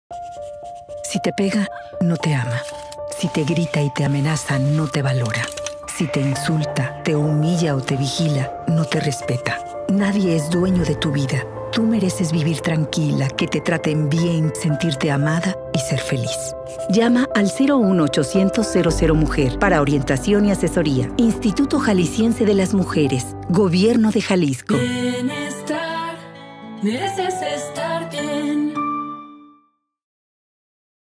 Si te pega, no te ama. Si te grita y te amenaza, no te valora. Si te insulta, te humilla o te vigila, no te respeta. Nadie es dueño de tu vida. Tú mereces vivir tranquila, que te traten bien, sentirte amada y ser feliz. Llama al 01800 00 Mujer para orientación y asesoría. Instituto Jalisciense de las Mujeres. Gobierno de Jalisco. Bienestar, mereces estar bien.